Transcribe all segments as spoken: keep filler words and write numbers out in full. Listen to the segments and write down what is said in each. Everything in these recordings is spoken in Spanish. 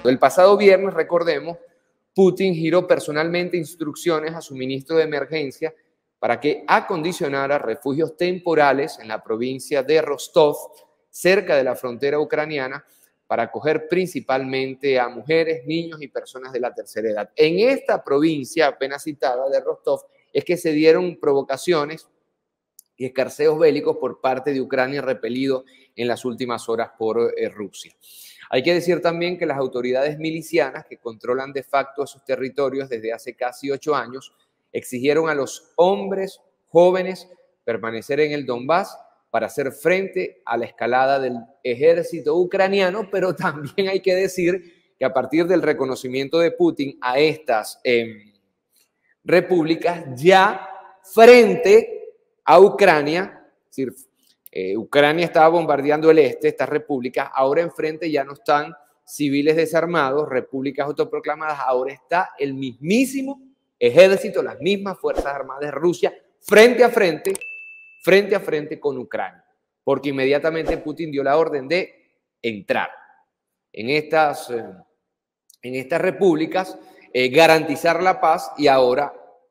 El pasado viernes, recordemos, Putin giró personalmente instrucciones a su ministro de Emergencia para que acondicionara refugios temporales en la provincia de Rostov, cerca de la frontera ucraniana, para acoger principalmente a mujeres, niños y personas de la tercera edad. En esta provincia apenas citada de Rostov es que se dieron provocaciones y escarceos bélicos por parte de Ucrania, repelido en las últimas horas por eh, Rusia. Hay que decir también que las autoridades milicianas que controlan de facto esos territorios desde hace casi ocho años exigieron a los hombres jóvenes permanecer en el Donbass para hacer frente a la escalada del ejército ucraniano, pero también hay que decir que a partir del reconocimiento de Putin a estas eh, repúblicas, ya frente a Ucrania, es decir, eh, Ucrania estaba bombardeando el este, estas repúblicas, ahora enfrente ya no están civiles desarmados, repúblicas autoproclamadas, ahora está el mismísimo ejército, las mismas fuerzas armadas de Rusia, frente a frente, frente a frente con Ucrania, porque inmediatamente Putin dio la orden de entrar en estas, eh, en estas repúblicas, eh, garantizar la paz, y ahora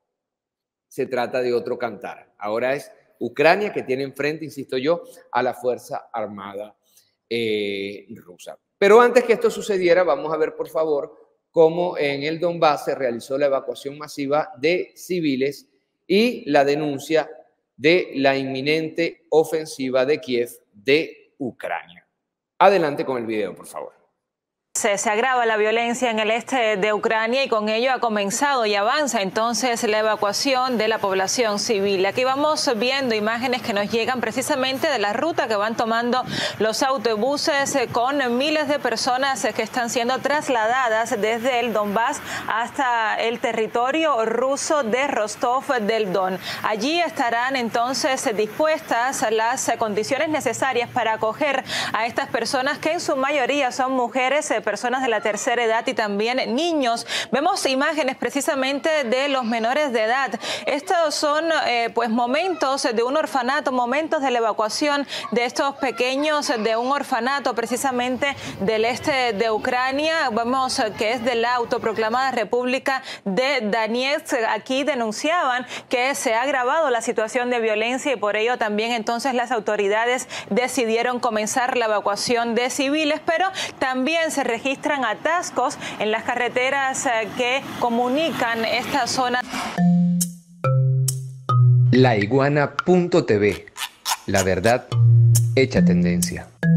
se trata de otro cantar. Ahora es Ucrania que tiene enfrente, insisto yo, a la Fuerza Armada eh, rusa. Pero antes que esto sucediera, vamos a ver, por favor, cómo en el Donbass se realizó la evacuación masiva de civiles y la denuncia de la inminente ofensiva de Kiev de Ucrania. Adelante con el video, por favor. Se, se agrava la violencia en el este de Ucrania y con ello ha comenzado y avanza entonces la evacuación de la población civil. Aquí vamos viendo imágenes que nos llegan precisamente de la ruta que van tomando los autobuses con miles de personas que están siendo trasladadas desde el Donbass hasta el territorio ruso de Rostov del Don. Allí estarán entonces dispuestas las condiciones necesarias para acoger a estas personas, que en su mayoría son mujeres, personas de la tercera edad y también niños. Vemos imágenes precisamente de los menores de edad. Estos son eh, pues momentos de un orfanato, momentos de la evacuación de estos pequeños de un orfanato precisamente del este de Ucrania. Vemos que es de la autoproclamada República de Donetsk. Aquí denunciaban que se ha agravado la situación de violencia y por ello también entonces las autoridades decidieron comenzar la evacuación de civiles, pero también se registran atascos en las carreteras que comunican esta zona. La Iguana punto T V, la verdad hecha tendencia.